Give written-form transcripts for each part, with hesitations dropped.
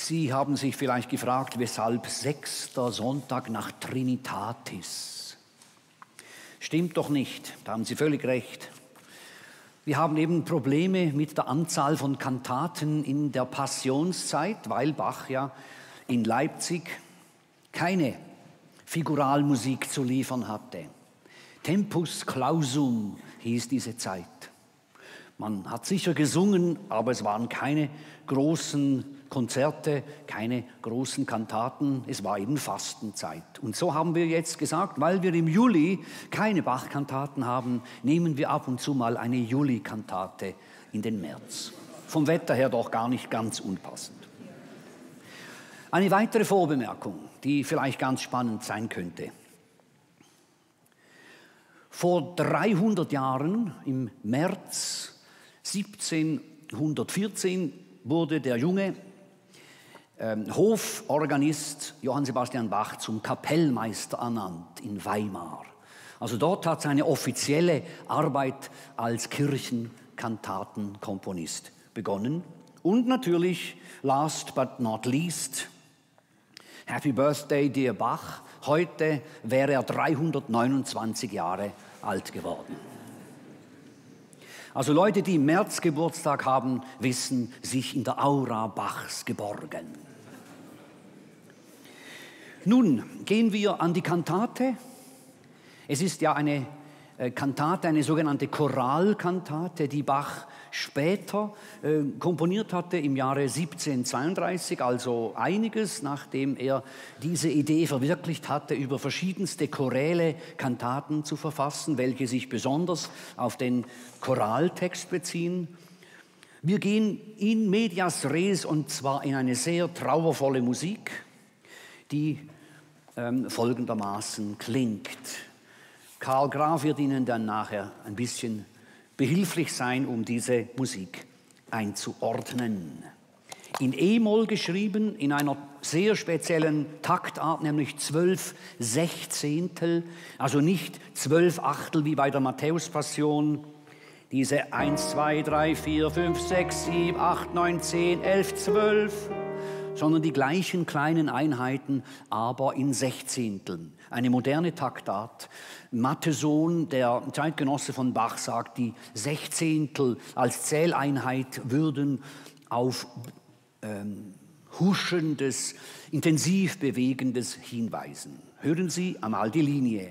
Sie haben sich vielleicht gefragt, weshalb 6. Sonntag nach Trinitatis? Stimmt doch nicht, da haben Sie völlig recht. Wir haben eben Probleme mit der Anzahl von Kantaten in der Passionszeit, weil Bach ja in Leipzig keine Figuralmusik zu liefern hatte. Tempus clausum hieß diese Zeit. Man hat sicher gesungen, aber es waren keine großen Konzerte, keine großen Kantaten, es war eben Fastenzeit. Und so haben wir jetzt gesagt, weil wir im Juli keine Bach-Kantaten haben, nehmen wir ab und zu mal eine Juli-Kantate in den März. Vom Wetter her doch gar nicht ganz unpassend. Eine weitere Vorbemerkung, die vielleicht ganz spannend sein könnte. Vor 300 Jahren, im März 1714, wurde der junge Hoforganist Johann Sebastian Bach zum Kapellmeister ernannt in Weimar. Also dort hat seine offizielle Arbeit als Kirchenkantatenkomponist begonnen. Und natürlich, last but not least, Happy Birthday, dear Bach. Heute wäre er 329 Jahre alt geworden. Also Leute, die im März Geburtstag haben, wissen, sich in der Aura Bachs geborgen. Nun gehen wir an die Kantate. Es ist ja eine Kantate, eine sogenannte Choralkantate, die Bach später komponiert hatte im Jahre 1732, also einiges, nachdem er diese Idee verwirklicht hatte, über verschiedenste choräle Kantaten zu verfassen, welche sich besonders auf den Choraltext beziehen. Wir gehen in medias res und zwar in eine sehr trauervolle Musik, die folgendermaßen klingt. Karl Graf wird Ihnen dann nachher ein bisschen behilflich sein, um diese Musik einzuordnen. In E-Moll geschrieben, in einer sehr speziellen Taktart, nämlich 12 Sechzehntel, also nicht 12 Achtel wie bei der Matthäus-Passion. Diese 1, 2, 3, 4, 5, 6, 7, 8, 9, 10, 11, 12, sondern die gleichen kleinen Einheiten, aber in Sechzehnteln. Eine moderne Taktart. Mattheson, der Zeitgenosse von Bach, sagt, die Sechzehntel als Zähleinheit würden auf huschendes, intensiv bewegendes hinweisen. Hören Sie einmal die Linie.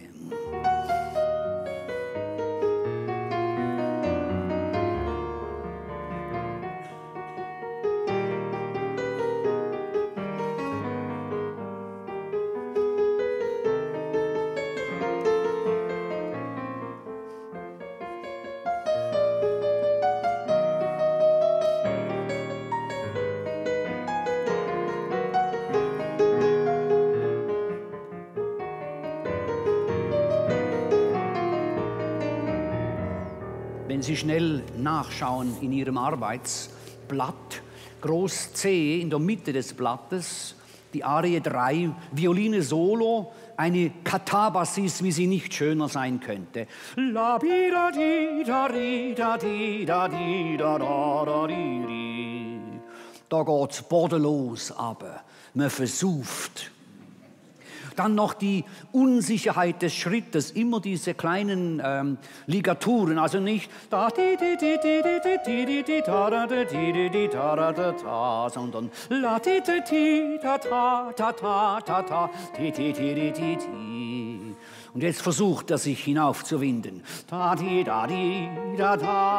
Wenn Sie schnell nachschauen in Ihrem Arbeitsblatt, Groß C in der Mitte des Blattes, die Arie 3, Violine Solo, eine Katabasis, wie sie nicht schöner sein könnte. La di da di da di da di da di da da da di di. Da geht's bodenlos aber, man versauft. Dann noch die Unsicherheit des Schrittes, immer diese kleinen Ligaturen, also nicht da di di di di di di di di da da di di di da da da da, sondern la di di di da da da da da da di di di di di di. Und jetzt versucht er sich hinaufzuwinden. Da di da da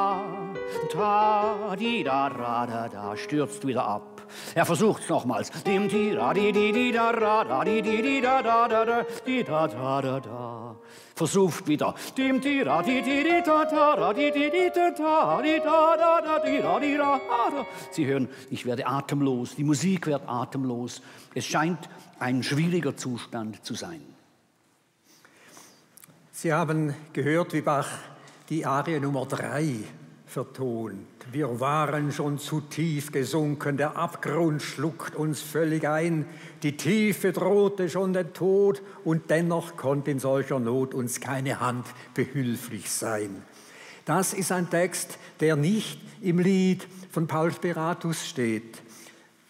da di da da da, stürzt wieder ab. Er versucht es nochmals. Dim di da di di da da di di da da da di da da da da. Versucht wieder. Dim di da di da da di da da di da da di da di da. Sie hören, ich werde atemlos. Die Musik wird atemlos. Es scheint ein schwieriger Zustand zu sein. Sie haben gehört, wie Bach die Arie Nummer 3 vertont. Wir waren schon zu tief gesunken, der Abgrund schluckt uns völlig ein, die Tiefe drohte schon den Tod und dennoch konnte in solcher Not uns keine Hand behilflich sein. Das ist ein Text, der nicht im Lied von Paul Speratus steht.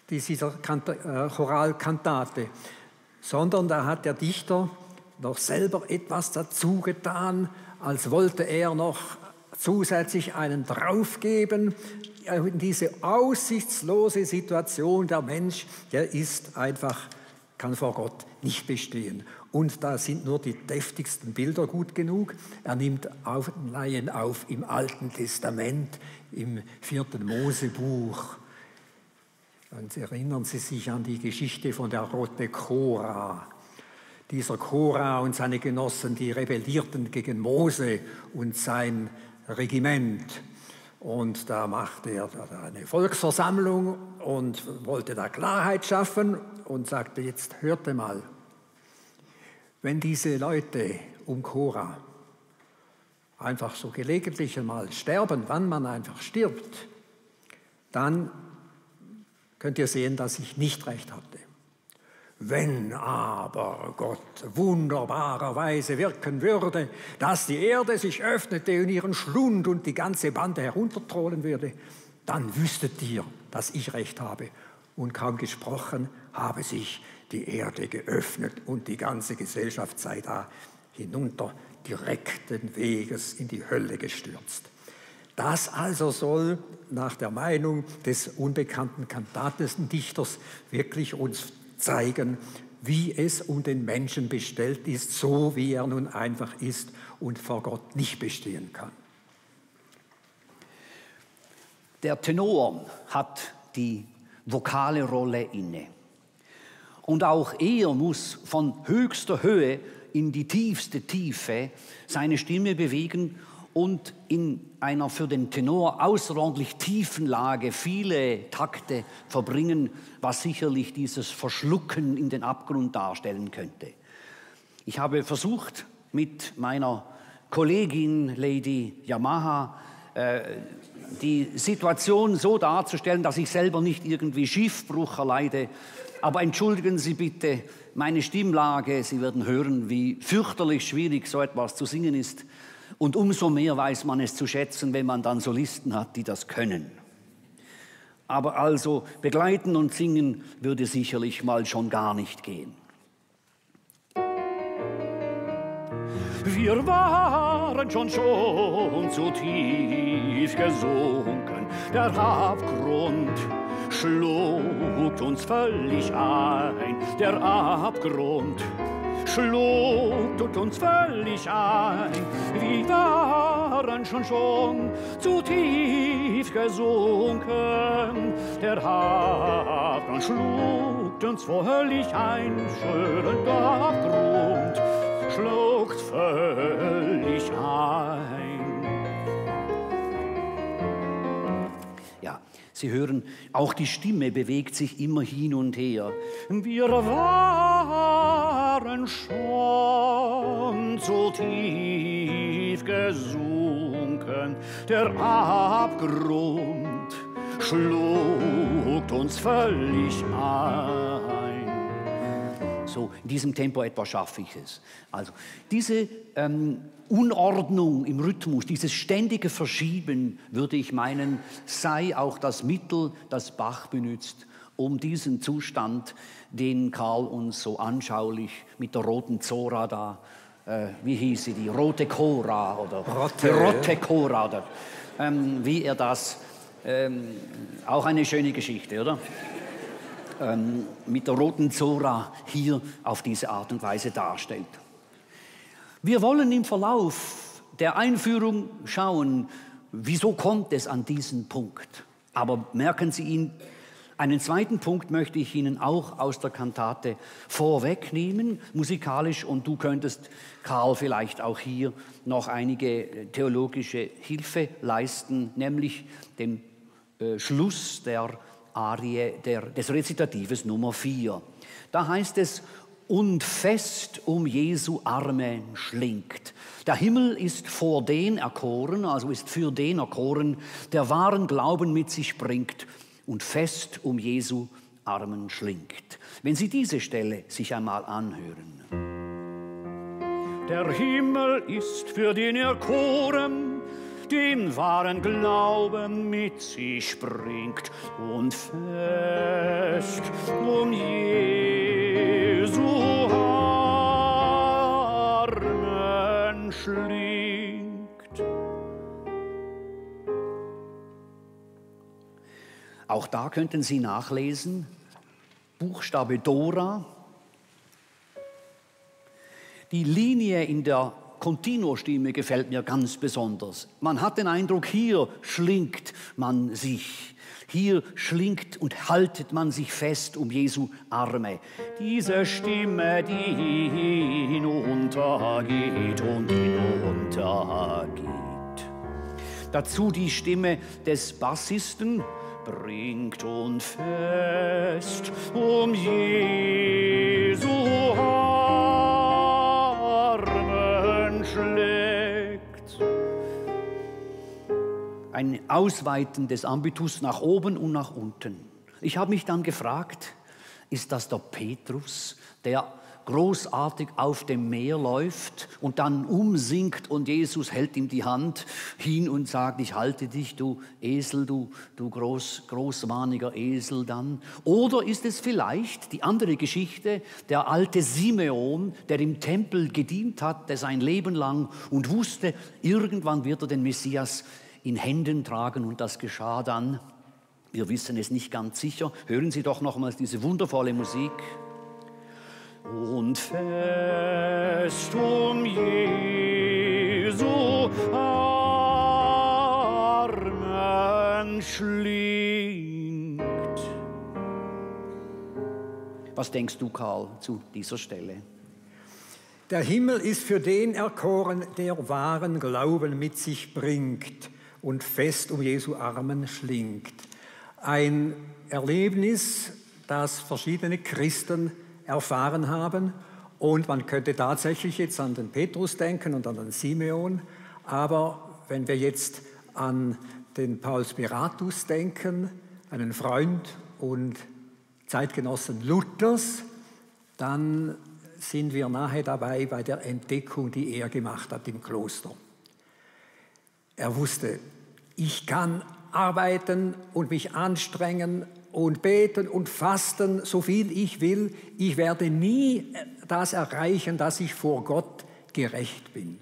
dieser Choralkantate, sondern da hat der Dichter noch selber etwas dazu getan, als wollte er noch zusätzlich einen draufgeben. In diese aussichtslose Situation, der Mensch, der ist einfach, kann vor Gott nicht bestehen. Und da sind nur die deftigsten Bilder gut genug. Er nimmt Laien auf im Alten Testament, im 4. Mosebuch. Und erinnern Sie sich an die Geschichte von der Rote Korah. Dieser Korah und seine Genossen, die rebellierten gegen Mose und sein Regiment. Und da machte er eine Volksversammlung und wollte da Klarheit schaffen und sagte, jetzt hörte mal, wenn diese Leute um Korah einfach so gelegentlich einmal sterben, wann man einfach stirbt, dann könnt ihr sehen, dass ich nicht recht hatte. Wenn aber Gott wunderbarerweise wirken würde, dass die Erde sich öffnete und ihren Schlund und die ganze Bande heruntertrollen würde, dann wüsstet ihr, dass ich recht habe. Und kaum gesprochen, habe sich die Erde geöffnet und die ganze Gesellschaft sei da hinunter direkten Weges in die Hölle gestürzt. Das also soll nach der Meinung des unbekannten Kantatendichters wirklich uns zeigen, wie es um den Menschen bestellt ist, so wie er nun einfach ist und vor Gott nicht bestehen kann. Der Tenor hat die vokale Rolle inne. Und auch er muss von höchster Höhe in die tiefste Tiefe seine Stimme bewegen und in einer für den Tenor außerordentlich tiefen Lage viele Takte verbringen, was sicherlich dieses Verschlucken in den Abgrund darstellen könnte. Ich habe versucht, mit meiner Kollegin Lady Yamaha die Situation so darzustellen, dass ich selber nicht irgendwie Schiffbruch erleide. Aber entschuldigen Sie bitte meine Stimmlage. Sie werden hören, wie fürchterlich schwierig so etwas zu singen ist. Und umso mehr weiß man es zu schätzen, wenn man dann Solisten hat, die das können. Aber also begleiten und singen würde sicherlich mal schon gar nicht gehen. Wir waren schon zu tief gesunken, der Abgrund schlug uns völlig ein, der Abgrund schlug uns völlig ein. Wir waren schon zu tief gesunken, der Abgrund schlug uns völlig ein, schönen Abgrund schluckt völlig ein. Ja, Sie hören, auch die Stimme bewegt sich immer hin und her. Wir waren schon so tief gesunken, der Abgrund schluckt uns völlig ein. So, in diesem Tempo etwa schaffe ich es. Also, diese Unordnung im Rhythmus, dieses ständige Verschieben, würde ich meinen, sei auch das Mittel, das Bach benutzt, um diesen Zustand, den Karl uns so anschaulich mit der roten Zora da, wie hieß sie, die rote Chora oder die rote Chora, oder wie er das, auch eine schöne Geschichte, oder? Mit der roten Zora hier auf diese Art und Weise darstellt. Wir wollen im Verlauf der Einführung schauen, wieso kommt es an diesen Punkt. Aber merken Sie ihn, einen zweiten Punkt möchte ich Ihnen auch aus der Kantate vorwegnehmen, musikalisch, und du könntest, Karl, vielleicht auch hier noch einige theologische Hilfe leisten, nämlich dem Schluss der Arie des Rezitatives Nummer 4. Da heißt es, und fest um Jesu Arme schlingt. Der Himmel ist vor den erkoren, also ist für den erkoren, der wahren Glauben mit sich bringt und fest um Jesu Armen schlingt. Wenn Sie diese Stelle sich einmal anhören. Der Himmel ist für den erkoren, den wahren Glauben mit sich bringt und fest um Jesu Armen schlingt. Auch da könnten Sie nachlesen, Buchstabe Dora. Die Linie in der Continuo-Stimme gefällt mir ganz besonders. Man hat den Eindruck, hier schlingt man sich. Hier schlingt und haltet man sich fest um Jesu Arme. Diese Stimme, die hinuntergeht und hinuntergeht. Dazu die Stimme des Bassisten, bringt und fest um Jesu Armen schlägt. Ein Ausweiten des Ambitus nach oben und nach unten. Ich habe mich dann gefragt, ist das der Petrus, der großartig auf dem Meer läuft und dann umsinkt und Jesus hält ihm die Hand hin und sagt, ich halte dich, du Esel, du großmahniger Esel dann. Oder ist es vielleicht die andere Geschichte, der alte Simeon, der im Tempel gedient hat, der sein Leben lang und wusste, irgendwann wird er den Messias in Händen tragen und das geschah dann. Wir wissen es nicht ganz sicher. Hören Sie doch nochmals diese wundervolle Musik. Und fest um Jesu Armen schlingt. Was denkst du, Karl, zu dieser Stelle? Der Himmel ist für den erkoren, der wahren Glauben mit sich bringt und fest um Jesu Armen schlingt. Ein Erlebnis, das verschiedene Christen erfahren haben. Und man könnte tatsächlich jetzt an den Petrus denken und an den Simeon. Aber wenn wir jetzt an den Paul Spiratus denken, einen Freund und Zeitgenossen Luthers, dann sind wir nahe dabei bei der Entdeckung, die er gemacht hat im Kloster. Er wusste, ich kann arbeiten und mich anstrengen und beten und fasten, so viel ich will. Ich werde nie das erreichen, dass ich vor Gott gerecht bin.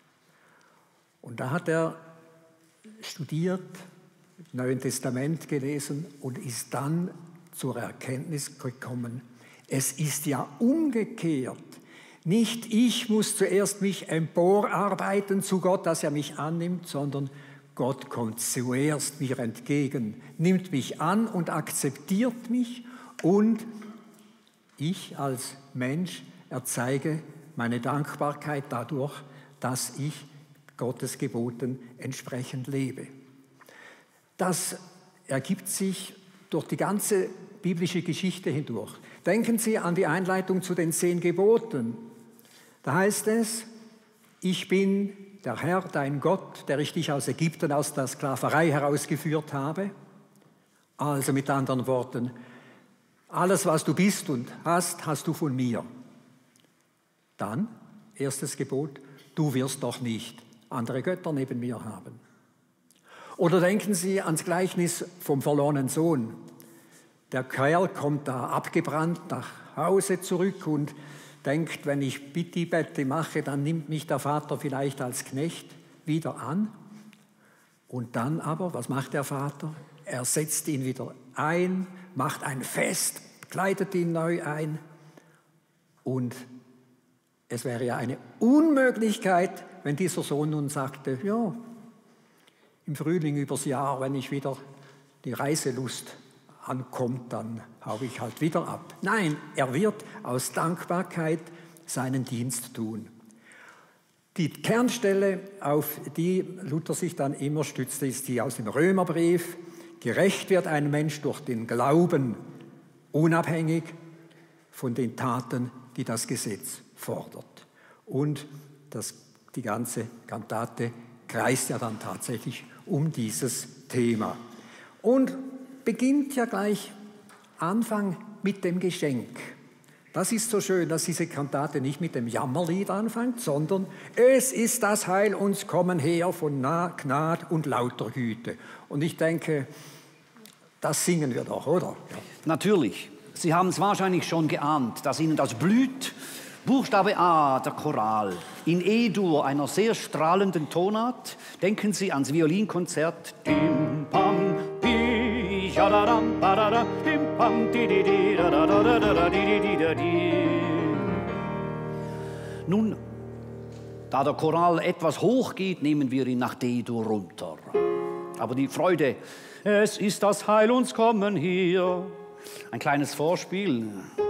Und da hat er studiert, das Neue Testament gelesen und ist dann zur Erkenntnis gekommen, es ist ja umgekehrt. Nicht ich muss zuerst mich emporarbeiten zu Gott, dass er mich annimmt, sondern Gott kommt zuerst mir entgegen, nimmt mich an und akzeptiert mich und ich als Mensch erzeige meine Dankbarkeit dadurch, dass ich Gottes Geboten entsprechend lebe. Das ergibt sich durch die ganze biblische Geschichte hindurch. Denken Sie an die Einleitung zu den 10 Geboten. Da heißt es, ich bin der Herr, dein Gott, der ich dich aus Ägypten, aus der Sklaverei herausgeführt habe. Also mit anderen Worten, alles, was du bist und hast, hast du von mir. Dann, erstes Gebot, du wirst doch nicht andere Götter neben mir haben. Oder denken Sie ans Gleichnis vom verlorenen Sohn. Der Kerl kommt da abgebrannt nach Hause zurück und denkt, wenn ich Bitti-Bette mache, dann nimmt mich der Vater vielleicht als Knecht wieder an. Und dann aber, was macht der Vater? Er setzt ihn wieder ein, macht ein Fest, kleidet ihn neu ein. Und es wäre ja eine Unmöglichkeit, wenn dieser Sohn nun sagte, ja, im Frühling übers Jahr, wenn ich wieder die Reiselust ankommt, dann haue ich halt wieder ab. Nein, er wird aus Dankbarkeit seinen Dienst tun. Die Kernstelle, auf die Luther sich dann immer stützte, ist die aus dem Römerbrief. Gerecht wird ein Mensch durch den Glauben, unabhängig von den Taten, die das Gesetz fordert. Und die ganze Kantate kreist ja dann tatsächlich um dieses Thema. Und beginnt ja gleich Anfang mit dem Geschenk. Das ist so schön, dass diese Kantate nicht mit dem Jammerlied anfängt, sondern es ist das Heil uns kommen her von Gnad und lauter Güte. Und ich denke, das singen wir doch, oder? Ja. Natürlich. Sie haben es wahrscheinlich schon geahnt, dass Ihnen das blüht. Buchstabe A, der Choral, in E-Dur, einer sehr strahlenden Tonart. Denken Sie ans Violinkonzert. Dim, pam, di, jadadam, badada, dim, pam, di, di, di, da, da, da, da, da, di, di, da, di. Nun, da der Choral etwas hoch geht, nehmen wir ihn nach D-Dur runter. Aber die Freude, es ist das Heil uns kommen hier. Ein kleines Vorspiel.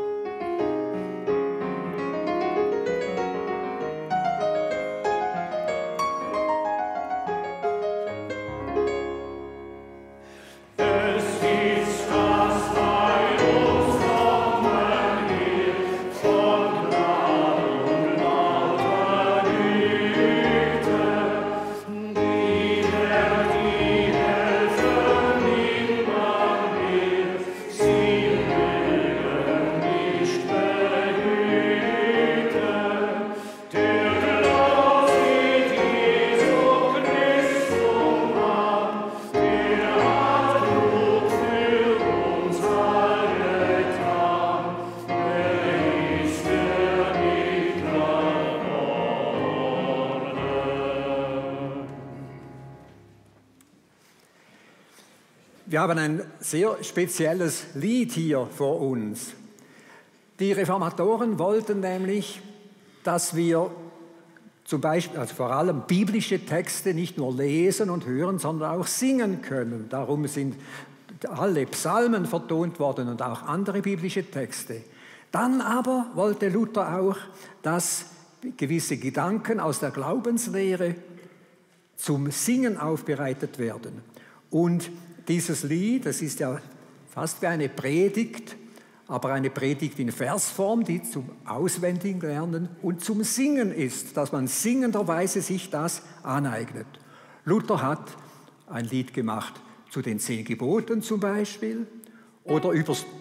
Wir haben ein sehr spezielles Lied hier vor uns. Die Reformatoren wollten nämlich, dass wir zum Beispiel, also vor allem biblische Texte nicht nur lesen und hören, sondern auch singen können. Darum sind alle Psalmen vertont worden und auch andere biblische Texte. Dann aber wollte Luther auch, dass gewisse Gedanken aus der Glaubenslehre zum Singen aufbereitet werden. Und dieses Lied, das ist ja fast wie eine Predigt, aber eine Predigt in Versform, die zum Auswendiglernen und zum Singen ist, dass man singenderweise sich das aneignet. Luther hat ein Lied gemacht zu den 10 Geboten zum Beispiel oder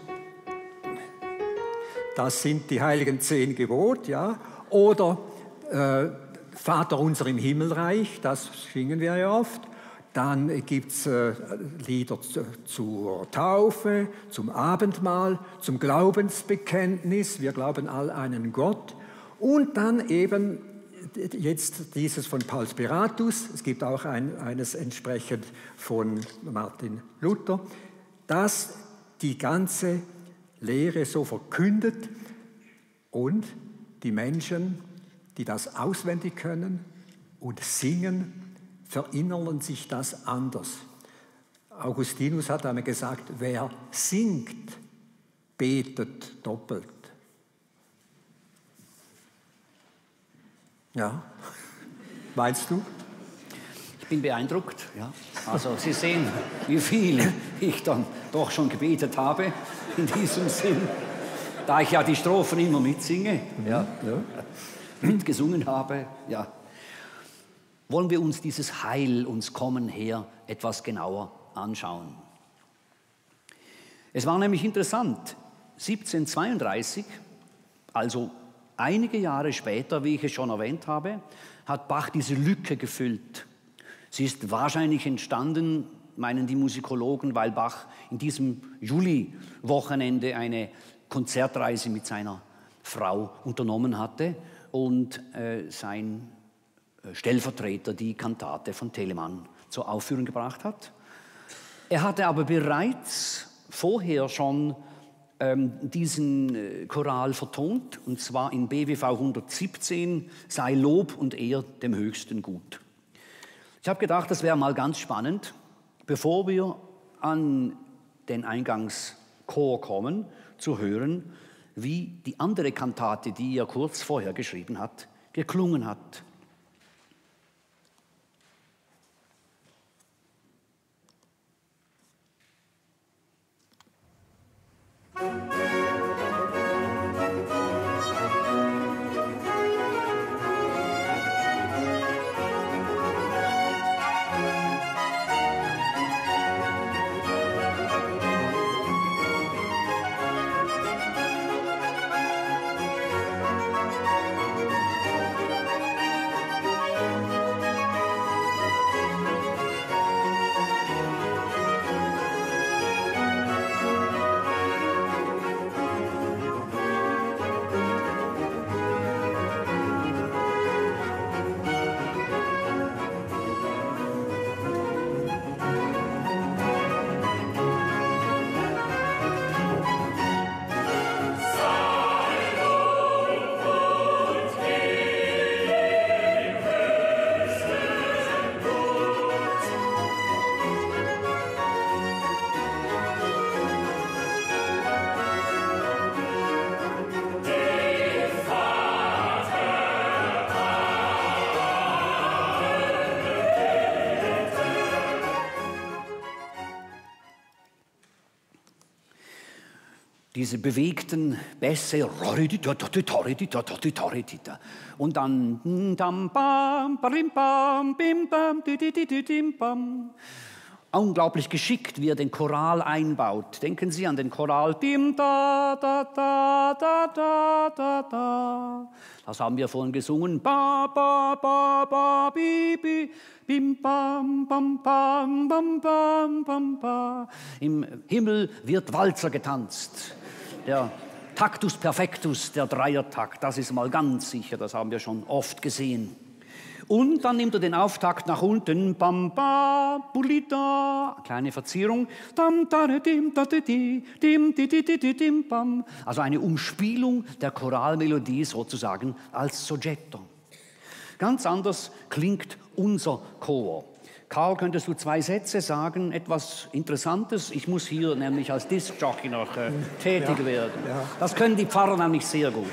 das sind die heiligen 10 Gebote, ja, oder Vater unser im Himmelreich, das singen wir ja oft. Dann gibt es Lieder zur Taufe, zum Abendmahl, zum Glaubensbekenntnis. Wir glauben all einen Gott. Und dann eben jetzt dieses von Paul Spiratus. Es gibt auch eines entsprechend von Martin Luther, das die ganze Lehre so verkündet und die Menschen, die das auswendig können und singen, verinnerlichen sich das anders. Augustinus hat einmal gesagt, wer singt, betet doppelt. Ja, meinst du? Ich bin beeindruckt. Ja. Also Sie sehen, wie viel ich dann doch schon gebetet habe in diesem Sinn, da ich ja die Strophen immer mitsinge, ja, mitgesungen habe. Ja. Wollen wir uns dieses Heil uns kommen her etwas genauer anschauen. Es war nämlich interessant, 1732, also einige Jahre später, wie ich es schon erwähnt habe, hat Bach diese Lücke gefüllt. Sie ist wahrscheinlich entstanden, meinen die Musikologen, weil Bach in diesem Juli-Wochenende eine Konzertreise mit seiner Frau unternommen hatte und sein Stellvertreter die Kantate von Telemann zur Aufführung gebracht hat. Er hatte aber bereits vorher schon diesen Choral vertont, und zwar in BWV 117, sei Lob und Ehr dem Höchsten gut. Ich habe gedacht, das wäre mal ganz spannend, bevor wir an den Eingangschor kommen, zu hören, wie die andere Kantate, die er kurz vorher geschrieben hat, geklungen hat. diese bewegten Bässe und dann unglaublich geschickt, wie er den Choral einbaut. Denken Sie an den Choral. Das haben wir vorhin gesungen. Ba, ba, ba, ba, bi, bi, bim, bam, bam, bam, bam, bam, bam, ba. Im Himmel wird Walzer getanzt. Der Taktus Perfectus, der Dreiertakt, das ist mal ganz sicher, das haben wir schon oft gesehen. Und dann nimmt er den Auftakt nach unten, bam, ba, bulita, kleine Verzierung, dam, da, dim, da, di, dim, di, dim, bam. Also eine Umspielung der Choralmelodie sozusagen als Soggetto. Ganz anders klingt unser Chor. Karl, könntest du 2 Sätze sagen, etwas Interessantes? Ich muss hier nämlich als Diskjockey noch tätig werden. Ja. Das können die Pfarrer nämlich sehr gut.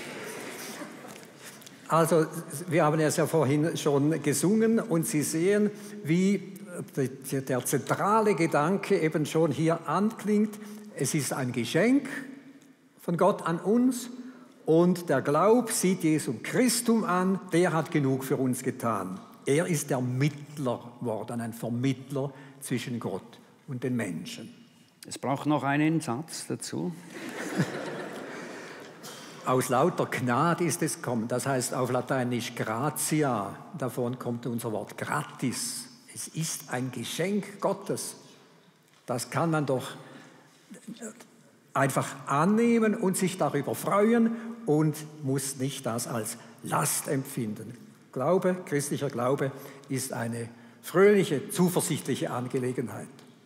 Also, wir haben es ja vorhin schon gesungen und Sie sehen, wie der zentrale Gedanke eben schon hier anklingt. Es ist ein Geschenk von Gott an uns und der Glaub sieht Jesum Christum an, der hat genug für uns getan. Er ist der Mittler geworden, ein Vermittler zwischen Gott und den Menschen. Es braucht noch einen Satz dazu. Aus lauter Gnade ist es gekommen, das heißt auf Lateinisch gratia, davon kommt unser Wort gratis. Es ist ein Geschenk Gottes. Das kann man doch einfach annehmen und sich darüber freuen und muss nicht das als Last empfinden. Glaube, christlicher Glaube ist eine fröhliche, zuversichtliche Angelegenheit.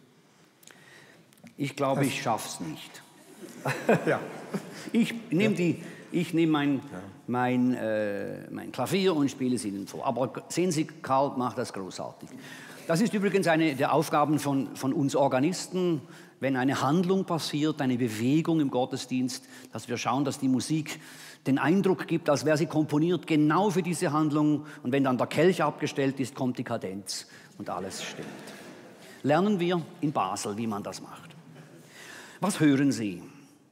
Ich glaube, ich schaffe es nicht. Ja. Ich nehme mein Klavier und spiele es Ihnen vor. Aber sehen Sie, Karl macht das großartig. Das ist übrigens eine der Aufgaben von uns Organisten, wenn eine Handlung passiert, eine Bewegung im Gottesdienst, dass wir schauen, dass die Musik den Eindruck gibt, als wäre sie komponiert genau für diese Handlung. Und wenn dann der Kelch abgestellt ist, kommt die Kadenz und alles stimmt. Lernen wir in Basel, wie man das macht. Was hören Sie?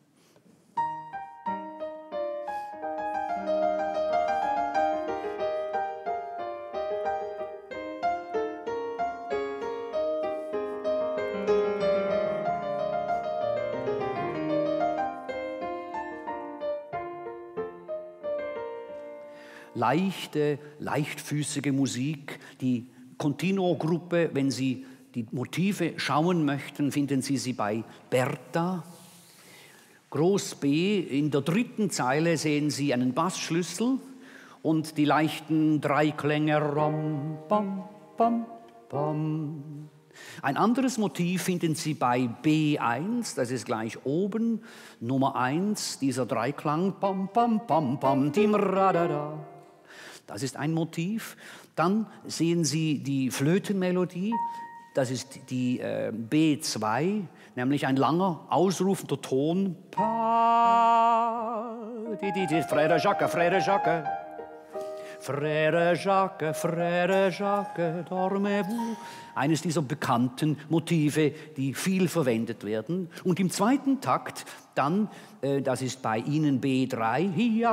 Leichte, leichtfüßige Musik, die Continuo-Gruppe, wenn Sie die Motive schauen möchten, finden Sie sie bei Berta. Groß B, in der 3. Zeile sehen Sie einen Bassschlüssel und die leichten Dreiklänge. Ram, bam, bam, bam. Ein anderes Motiv finden Sie bei B1, das ist gleich oben, Nummer 1, dieser Dreiklang. Bam, bam, bam, bam, dim, radada. Das ist ein Motiv. Dann sehen Sie die Flötenmelodie, das ist die B2, nämlich ein langer, ausrufender Ton. Pa, Frère Jacques, Frère Jacques. Frère Jacques, Frère Jacques, dormez-vous. Eines dieser bekannten Motive, die viel verwendet werden. Und im 2. Takt dann, das ist bei Ihnen B3,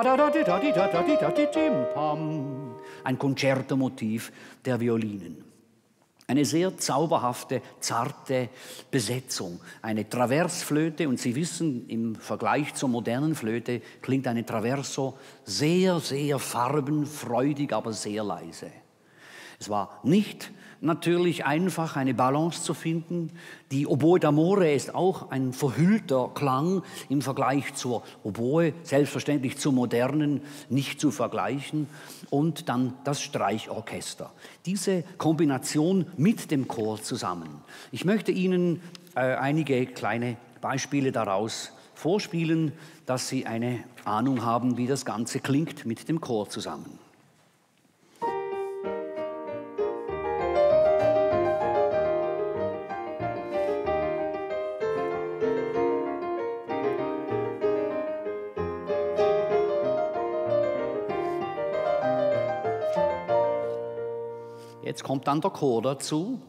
ein Concerto-Motiv der Violinen. Eine sehr zauberhafte, zarte Besetzung. Eine Traversflöte, und Sie wissen, im Vergleich zur modernen Flöte klingt eine Traverso sehr, sehr farbenfreudig, aber sehr leise. Es war nicht natürlich einfach, eine Balance zu finden. Die Oboe d'amore ist auch ein verhüllter Klang im Vergleich zur Oboe, selbstverständlich zur modernen, nicht zu vergleichen. Und dann das Streichorchester. Diese Kombination mit dem Chor zusammen. Ich möchte Ihnen einige kleine Beispiele daraus vorspielen, dass Sie eine Ahnung haben, wie das Ganze klingt mit dem Chor zusammen. Jetzt kommt dann der Chor dazu.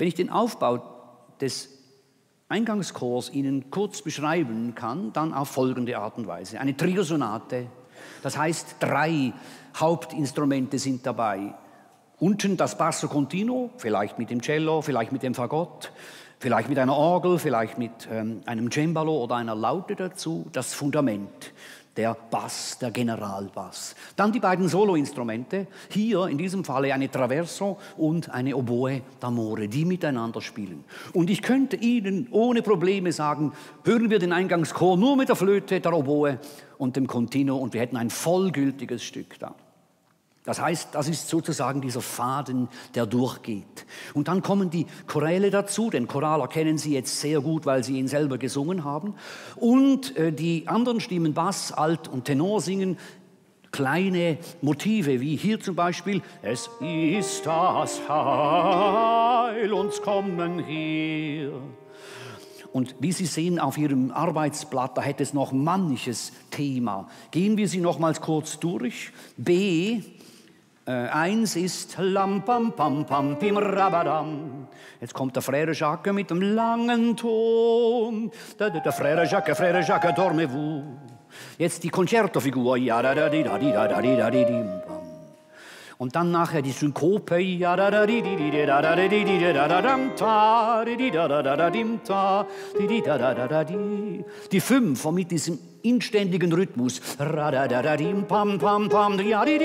Wenn ich den Aufbau des Eingangschors Ihnen kurz beschreiben kann, dann auf folgende Art und Weise. Eine Triosonate, das heißt 3 Hauptinstrumente sind dabei. Unten das Basso Continuo, vielleicht mit dem Cello, vielleicht mit dem Fagott, vielleicht mit einer Orgel, vielleicht mit einem Cembalo oder einer Laute dazu, das Fundament, der Bass, der Generalbass. Dann die beiden Soloinstrumente, hier in diesem Falle eine Traverso und eine Oboe d'amore, die miteinander spielen. Und ich könnte Ihnen ohne Probleme sagen, hören wir den Eingangschor nur mit der Flöte, der Oboe und dem Continuo und wir hätten ein vollgültiges Stück da. Das heißt, das ist sozusagen dieser Faden, der durchgeht. Und dann kommen die Choräle dazu, den Choral erkennen Sie jetzt sehr gut, weil Sie ihn selber gesungen haben. Und die anderen Stimmen, Bass, Alt und Tenor, singen kleine Motive, wie hier zum Beispiel: Es ist das Heil uns kommen hier. Und wie Sie sehen auf Ihrem Arbeitsblatt, da hätte es noch manches Thema. Gehen wir sie nochmals kurz durch. B. 1 ist lam pam pam pam pim rabadam. Jetzt kommt der Frère Jacques mit dem langen Ton. Der Frère Jacques, dormez-vous. Jetzt die Concertofigur. Ja da da di da di da da di da di dim pam. Und dann nachher die Synkope. Ja da da di di di da da di di da da dam ta di da da da dim ta di da da da di. Die 5 mit diesem inständigen Rhythmus. Pam, pam, pam,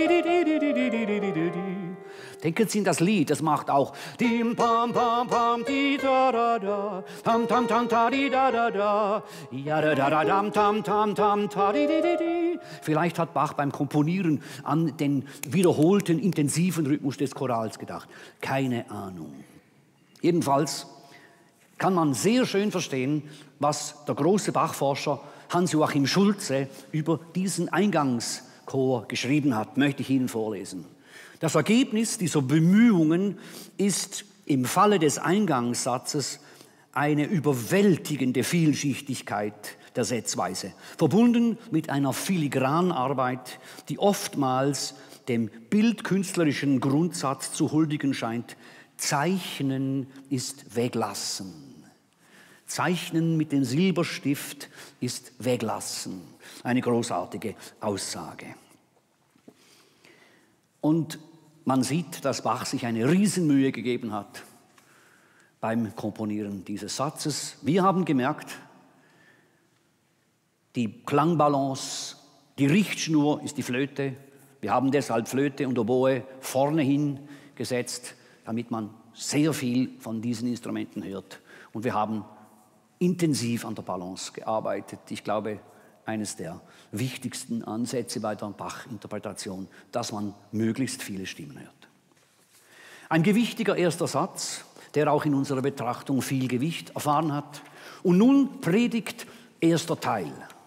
denken Sie in das Lied, das macht auch dim, pam, pam, pam, di, da, da, da, tam, tam, tam, ta, di, da, da, da, ja, da, da, da, dam, tam, tam, tam, ta, di, di, di, di. Vielleicht hat Bach beim Komponieren an den wiederholten, intensiven Rhythmus des Chorals gedacht. Keine Ahnung. Jedenfalls kann man sehr schön verstehen, was der große Bachforscher Hans-Joachim Schulze über diesen Eingangschor geschrieben hat, möchte ich Ihnen vorlesen. Das Ergebnis dieser Bemühungen ist im Falle des Eingangssatzes eine überwältigende Vielschichtigkeit der Setzweise, verbunden mit einer Filigranarbeit, die oftmals dem bildkünstlerischen Grundsatz zu huldigen scheint: Zeichnen ist weglassen. Zeichnen mit dem Silberstift ist weglassen. Eine großartige Aussage. Und man sieht, dass Bach sich eine Riesenmühe gegeben hat beim Komponieren dieses Satzes. Wir haben gemerkt, die Klangbalance, die Richtschnur ist die Flöte. Wir haben deshalb Flöte und Oboe vorne hingesetzt, damit man sehr viel von diesen Instrumenten hört. Und wir haben intensiv an der Balance gearbeitet. Ich glaube, eines der wichtigsten Ansätze bei der Bach-Interpretation, dass man möglichst viele Stimmen hört. Ein gewichtiger erster Satz, der auch in unserer Betrachtung viel Gewicht erfahren hat. Und nun Predigt, erster Teil.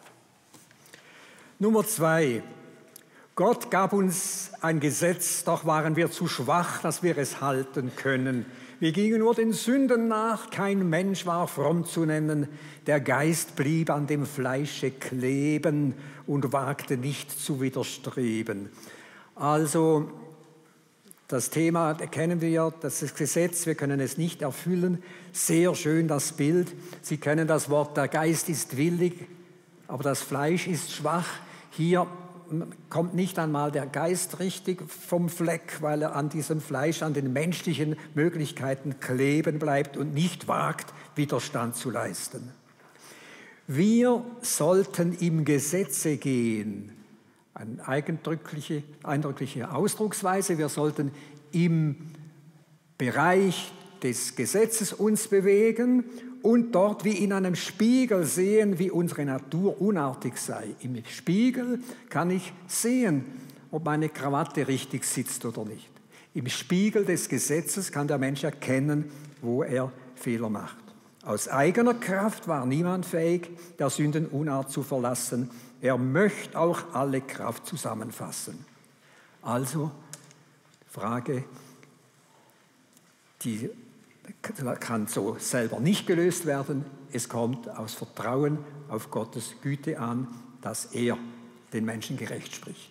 Nummer 2. Gott gab uns ein Gesetz, doch waren wir zu schwach, dass wir es halten können. Wir gingen nur den Sünden nach, kein Mensch war fromm zu nennen. Der Geist blieb an dem Fleische kleben und wagte nicht zu widerstreben. Also das Thema kennen wir ja, das Gesetz, wir können es nicht erfüllen. Sehr schön das Bild. Sie kennen das Wort, der Geist ist willig, aber das Fleisch ist schwach. Hier kommt nicht einmal der Geist richtig vom Fleck, weil er an diesem Fleisch, an den menschlichen Möglichkeiten kleben bleibt und nicht wagt, Widerstand zu leisten. Wir sollten im Gesetze gehen. Eine eindrückliche Ausdrucksweise. Wir sollten im Bereich des Gesetzes uns bewegen und dort wie in einem Spiegel sehen, wie unsere Natur unartig sei. Im Spiegel kann ich sehen, ob meine Krawatte richtig sitzt oder nicht. Im Spiegel des Gesetzes kann der Mensch erkennen, wo er Fehler macht. Aus eigener Kraft war niemand fähig, der Sünden Unart zu verlassen. Er möchte auch alle Kraft zusammenfassen. Also, Frage, die kann so selber nicht gelöst werden. Es kommt aus Vertrauen auf Gottes Güte an, dass er den Menschen gerecht spricht.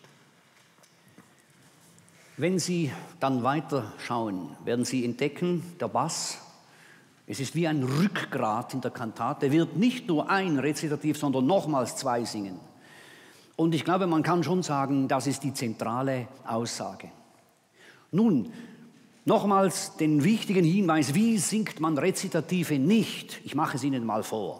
Wenn Sie dann weiter schauen, werden Sie entdecken, der Bass Es ist wie ein Rückgrat in der Kantate. Wird nicht nur ein Rezitativ, sondern nochmals 2 singen. Und ich glaube, man kann schon sagen, das ist die zentrale Aussage. Nun, nochmals den wichtigen Hinweis, wie singt man Rezitative nicht? Ich mache es Ihnen mal vor.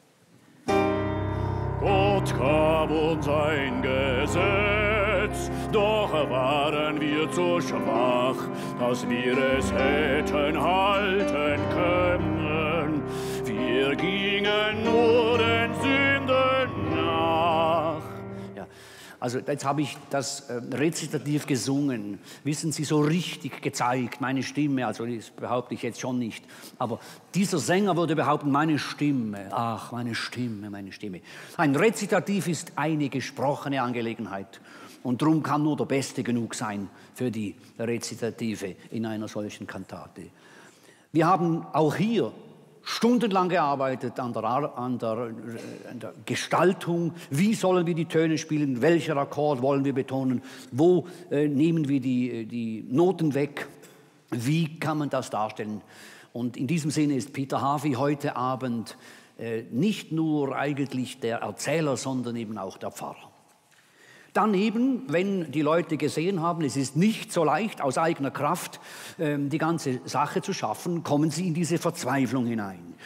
Gott gab uns ein Gesetz, doch waren wir zu schwach, dass wir es hätten halten können. Wir gingen nur den Sünden nach. Ja, also jetzt habe ich das Rezitativ gesungen. Wissen Sie, so richtig gezeigt, meine Stimme, also das behaupte ich jetzt schon nicht. Aber dieser Sänger würde behaupten, meine Stimme, ach, meine Stimme, meine Stimme. Ein Rezitativ ist eine gesprochene Angelegenheit. Und darum kann nur der Beste genug sein für die Rezitative in einer solchen Kantate. Wir haben auch hier stundenlang gearbeitet an der Gestaltung. Wie sollen wir die Töne spielen? Welcher Akkord wollen wir betonen? Wo nehmen wir die Noten weg? Wie kann man das darstellen? Und in diesem Sinne ist Peter Harvey heute Abend nicht nur eigentlich der Erzähler, sondern eben auch der Pfarrer. Dann eben, wenn die Leute gesehen haben, es ist nicht so leicht, aus eigener Kraft die ganze Sache zu schaffen, kommen sie in diese Verzweiflung hinein.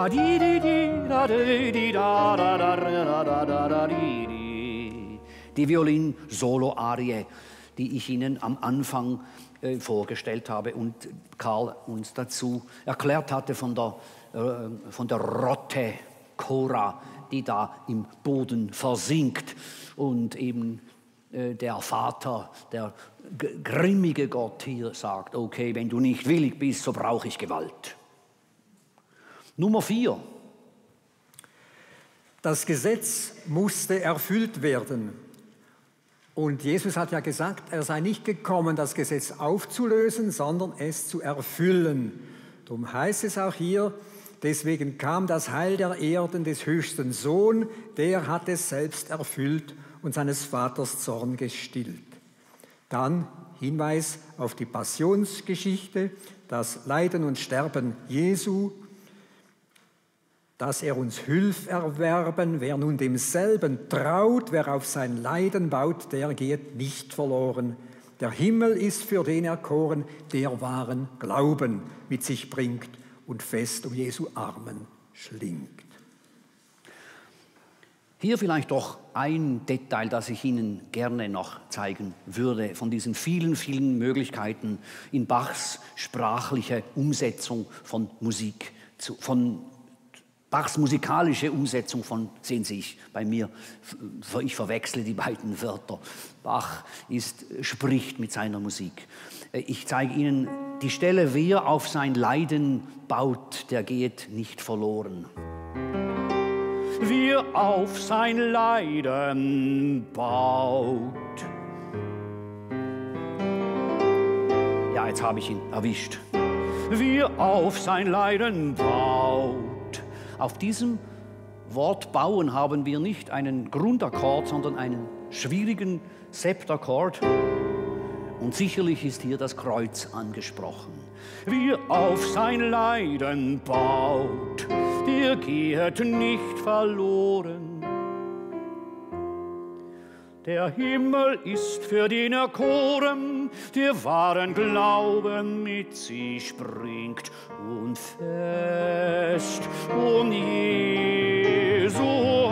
Die Violin-Solo-Arie, die ich Ihnen am Anfang vorgestellt habe und Karl uns dazu erklärt hatte von der Rotte Cora, die da im Boden versinkt und eben der Vater, der grimmige Gott hier sagt, okay, wenn du nicht willig bist, so brauche ich Gewalt. Nummer 4. Das Gesetz musste erfüllt werden. Und Jesus hat ja gesagt, er sei nicht gekommen, das Gesetz aufzulösen, sondern es zu erfüllen. Darum heißt es auch hier, deswegen kam das Heil der Erden des höchsten Sohn, der hat es selbst erfüllt und seines Vaters Zorn gestillt. Dann Hinweis auf die Passionsgeschichte, das Leiden und Sterben Jesu, dass er uns Hülf erwerben, wer nun demselben traut, wer auf sein Leiden baut, der geht nicht verloren. Der Himmel ist für den erkoren, der wahren Glauben mit sich bringt und fest um Jesu Armen schlingt. Hier vielleicht doch ein Detail, das ich Ihnen gerne noch zeigen würde, von diesen vielen, vielen Möglichkeiten in Bachs sprachliche Umsetzung von Musik, von Bachs musikalische Umsetzung von, sehen Sie, bei mir, ich verwechsle die beiden Wörter. Bach spricht mit seiner Musik. Ich zeige Ihnen die Stelle, wer auf sein Leiden baut, der geht nicht verloren. Wer auf sein Leiden baut. Ja, jetzt habe ich ihn erwischt. Wer auf sein Leiden baut. Auf diesem Wort bauen haben wir nicht einen Grundakkord, sondern einen schwierigen Septakkord. Und sicherlich ist hier das Kreuz angesprochen. Wer auf sein Leiden baut, der geht nicht verloren. Der Himmel ist für den erkoren, der wahren Glauben mit sich bringt und fest um Jesu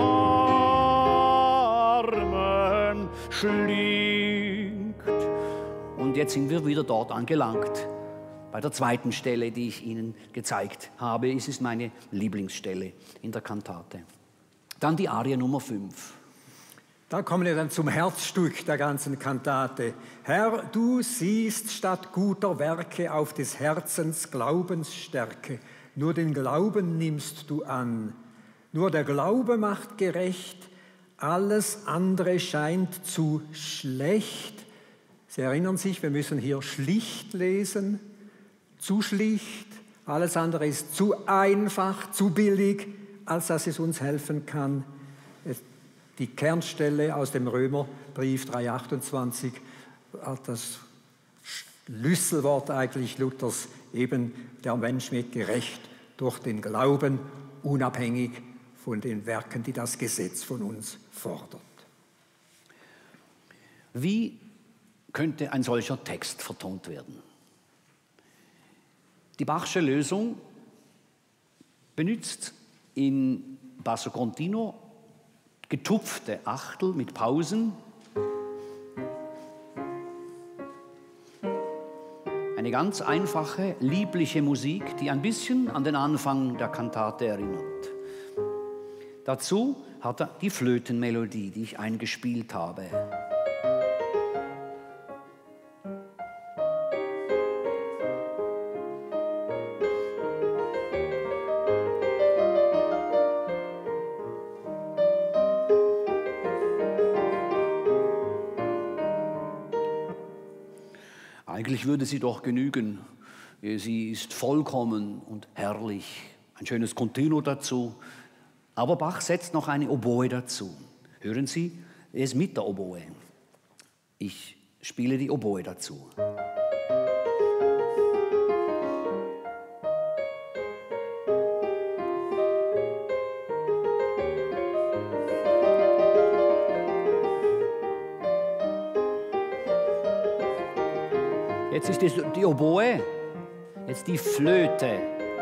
Armen schlingt. Und jetzt sind wir wieder dort angelangt. Bei der zweiten Stelle, die ich Ihnen gezeigt habe, ist es meine Lieblingsstelle in der Kantate. Dann die Arie Nummer 5. Da kommen wir dann zum Herzstück der ganzen Kantate. Herr, du siehst statt guter Werke auf des Herzens Glaubensstärke. Nur den Glauben nimmst du an. Nur der Glaube macht gerecht, alles andere scheint zu schlecht. Sie erinnern sich, wir müssen hier schlicht lesen. Zu schlicht, alles andere ist zu einfach, zu billig, als dass es uns helfen kann. Die Kernstelle aus dem Römerbrief 3,28 hat das Schlüsselwort eigentlich Luthers, eben der Mensch wird gerecht durch den Glauben, unabhängig von den Werken, die das Gesetz von uns fordert. Wie könnte ein solcher Text vertont werden? Die Bachsche Lösung benutzt in Basso Continuo getupfte Achtel mit Pausen, eine ganz einfache, liebliche Musik, die ein bisschen an den Anfang der Kantate erinnert. Dazu hat er die Flötenmelodie, die ich eingespielt habe. Eigentlich würde sie doch genügen. Sie ist vollkommen und herrlich. Ein schönes Continuo dazu. Aber Bach setzt noch eine Oboe dazu. Hören Sie, er ist mit der Oboe. Ich spiele die Oboe dazu. Jetzt ist die Oboe, jetzt die Flöte.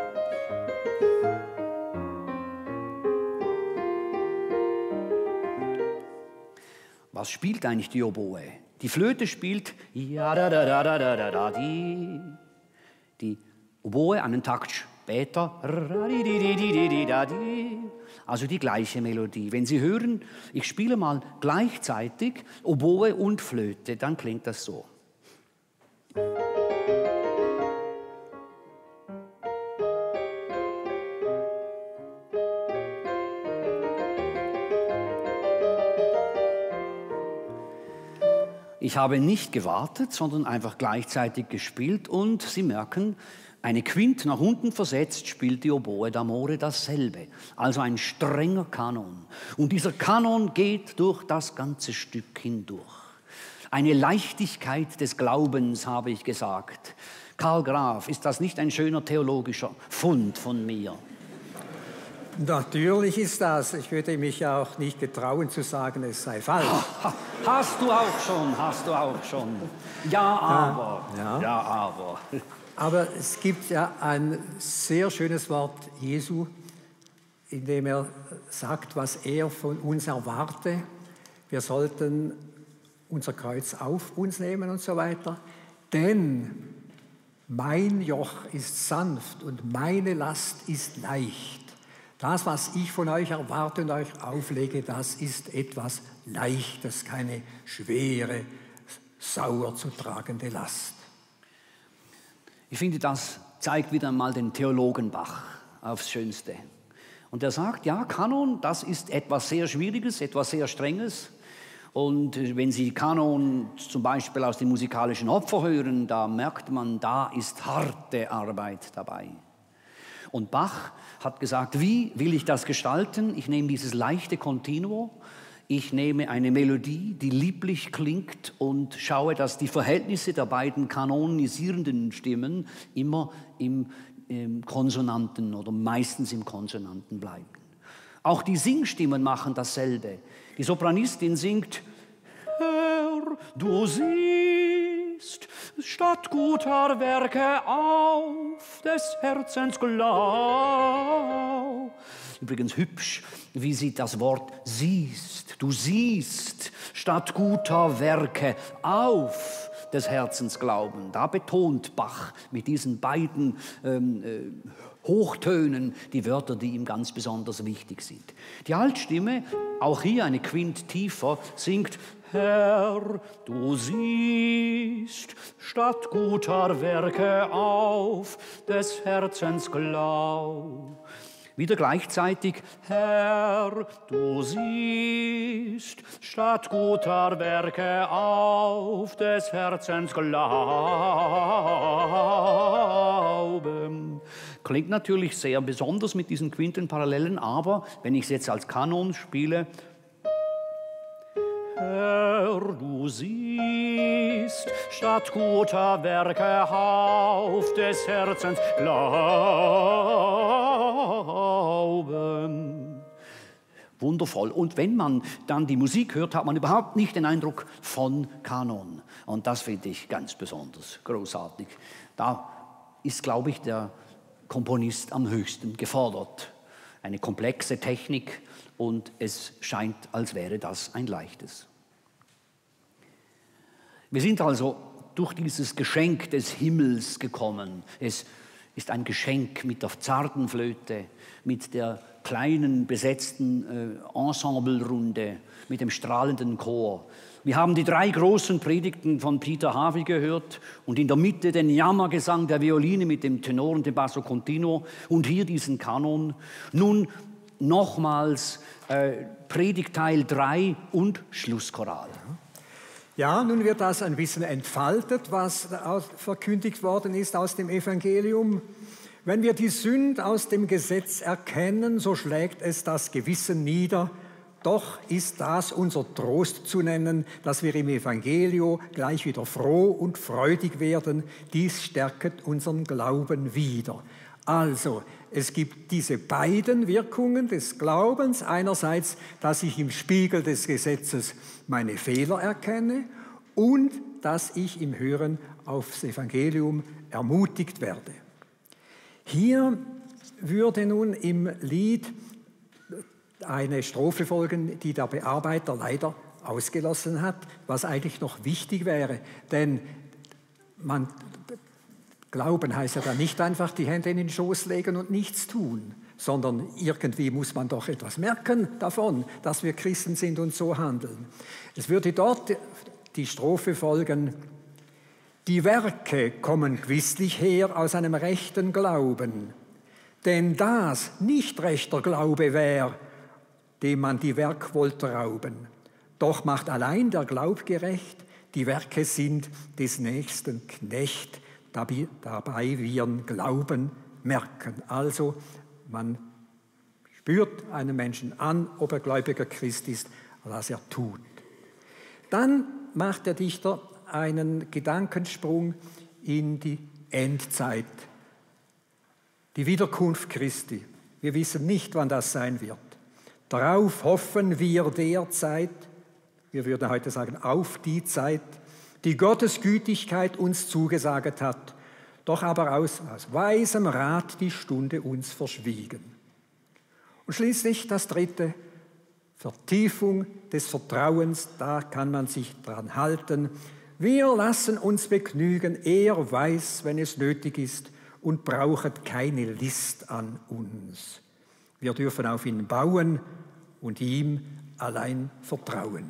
Was spielt eigentlich die Oboe? Die Flöte spielt ja da da da da da da da di. Die Oboe einen Takt später ra di di di di di da di. Also die gleiche Melodie. Wenn Sie hören, ich spiele mal gleichzeitig Oboe und Flöte, dann klingt das so. Ich habe nicht gewartet, sondern einfach gleichzeitig gespielt und Sie merken, eine Quint nach unten versetzt spielt die Oboe d'Amore dasselbe. Also ein strenger Kanon. Und dieser Kanon geht durch das ganze Stück hindurch. Eine Leichtigkeit des Glaubens, habe ich gesagt. Karl Graf, ist das nicht ein schöner theologischer Fund von mir? Natürlich ist das. Ich würde mich auch nicht getrauen zu sagen, es sei falsch. Hast du auch schon. Ja, aber. Ja, aber. Aber es gibt ja ein sehr schönes Wort Jesu, in dem er sagt, was er von uns erwarte. Wir sollten unser Kreuz auf uns nehmen und so weiter. Denn mein Joch ist sanft und meine Last ist leicht. Das, was ich von euch erwarte und euch auflege, das ist etwas Leichtes, keine schwere, sauer zu tragende Last. Ich finde, das zeigt wieder einmal den Theologen Bach aufs Schönste. Und er sagt, ja, Kanon, das ist etwas sehr Schwieriges, etwas sehr Strenges. Und wenn Sie Kanon zum Beispiel aus dem musikalischen Opfer hören, da merkt man, da ist harte Arbeit dabei. Und Bach hat gesagt, wie will ich das gestalten? Ich nehme dieses leichte Continuo, ich nehme eine Melodie, die lieblich klingt und schaue, dass die Verhältnisse der beiden kanonisierenden Stimmen immer im Konsonanten oder meistens im Konsonanten bleiben. Auch die Singstimmen machen dasselbe. Die Sopranistin singt, Herr, du siehst, statt guter Werke auf des Herzens Glau. Übrigens hübsch, wie sie das Wort siehst. Du siehst, statt guter Werke auf des Herzens Glauben. Da betont Bach mit diesen beiden Hochtönen die Wörter, die ihm ganz besonders wichtig sind. Die Altstimme, auch hier eine Quint tiefer, singt Herr, du siehst, statt guter Werke auf des Herzens Glau. Wieder gleichzeitig, Herr, du siehst, statt guter Werke auf des Herzens Glauben. Klingt natürlich sehr besonders mit diesen Quintenparallelen, aber wenn ich es jetzt als Kanon spiele, Herr, du siehst, statt guter Werke Hauf des Herzens Glauben. Wundervoll. Und wenn man dann die Musik hört, hat man überhaupt nicht den Eindruck von Kanon. Und das finde ich ganz besonders großartig. Da ist, glaube ich, der Komponist am höchsten gefordert. Eine komplexe Technik und es scheint, als wäre das ein leichtes. Wir sind also durch dieses Geschenk des Himmels gekommen. Es ist ein Geschenk mit der zarten Flöte, mit der kleinen besetzten Ensemblerunde, mit dem strahlenden Chor. Wir haben die 3 großen Predigten von Peter Harvey gehört und in der Mitte den Jammergesang der Violine mit dem Tenor und dem Basso Continuo und hier diesen Kanon. Nun nochmals Predigtteil 3 und Schlusschoral. Ja, nun wird das ein bisschen entfaltet, was verkündigt worden ist aus dem Evangelium. Wenn wir die Sünde aus dem Gesetz erkennen, so schlägt es das Gewissen nieder. Doch ist das unser Trost zu nennen, dass wir im Evangelium gleich wieder froh und freudig werden. Dies stärket unseren Glauben wieder. Also, es gibt diese beiden Wirkungen des Glaubens. Einerseits, dass ich im Spiegel des Gesetzes meine Fehler erkenne und dass ich im Hören aufs Evangelium ermutigt werde. Hier würde nun im Lied eine Strophe folgen, die der Bearbeiter leider ausgelassen hat, was eigentlich noch wichtig wäre. Denn Glauben heißt ja dann nicht einfach die Hände in den Schoß legen und nichts tun, sondern irgendwie muss man doch etwas merken davon, dass wir Christen sind und so handeln. Es würde dort die Strophe folgen: Die Werke kommen gewisslich her aus einem rechten Glauben, denn das nicht rechter Glaube wär, dem man die Werk wollte rauben. Doch macht allein der Glaub gerecht, die Werke sind des Nächsten Knecht, dabei wir'n Glauben merken. Also man spürt einem Menschen an, ob er gläubiger Christ ist, was er tut. Dann macht der Dichter einen Gedankensprung in die Endzeit, die Wiederkunft Christi. Wir wissen nicht, wann das sein wird. Darauf hoffen wir derzeit, wir würden heute sagen, auf die Zeit, die Gottes Gütigkeit uns zugesaget hat, doch aber aus weisem Rat die Stunde uns verschwiegen. Und schließlich das dritte, Vertiefung des Vertrauens, da kann man sich dran halten. Wir lassen uns begnügen, er weiß, wenn es nötig ist, und brauchet keine List an uns. Wir dürfen auf ihn bauen und ihm allein vertrauen.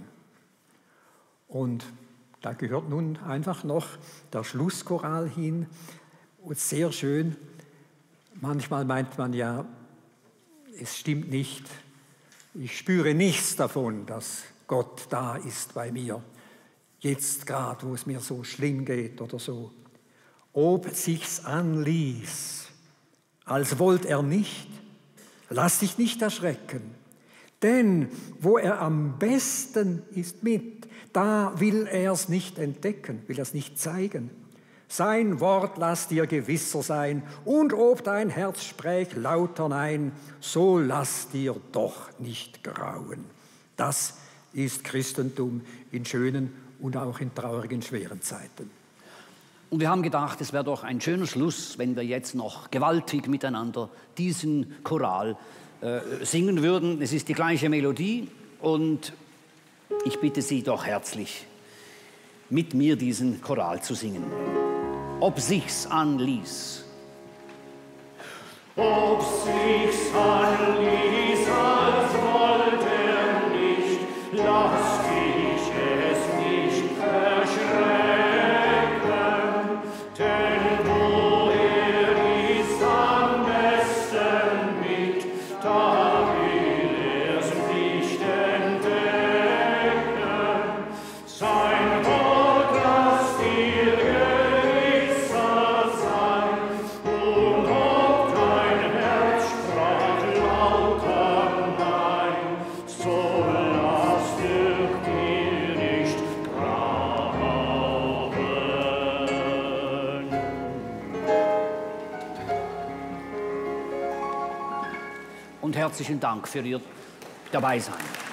Und da gehört nun einfach noch der Schlusschoral hin. Und sehr schön, manchmal meint man ja, es stimmt nicht, ich spüre nichts davon, dass Gott da ist bei mir, jetzt gerade, wo es mir so schlimm geht oder so. Ob sich's anließ, als wollt er nicht, lass dich nicht erschrecken, denn wo er am besten ist mit, da will er's nicht entdecken, will er's nicht zeigen. Sein Wort lass dir gewisser sein, und ob dein Herz spräch lauter Nein, so lass dir doch nicht grauen. Das ist Christentum in schönen und auch in traurigen, schweren Zeiten. Und wir haben gedacht, es wäre doch ein schöner Schluss, wenn wir jetzt noch gewaltig miteinander diesen Choral singen würden. Es ist die gleiche Melodie und ich bitte Sie doch herzlich, mit mir diesen Choral zu singen. Ob sich's anließ. Ob sich's anließ, als wollte er nicht, lass dich es nicht verschrecken, denn wo er ist am besten mit, da will er's nicht entdecken. Sein Wort lass dir gewisser sein, und ob dein Herz sprach lauter Nein, und herzlichen Dank für Ihr Dabeisein.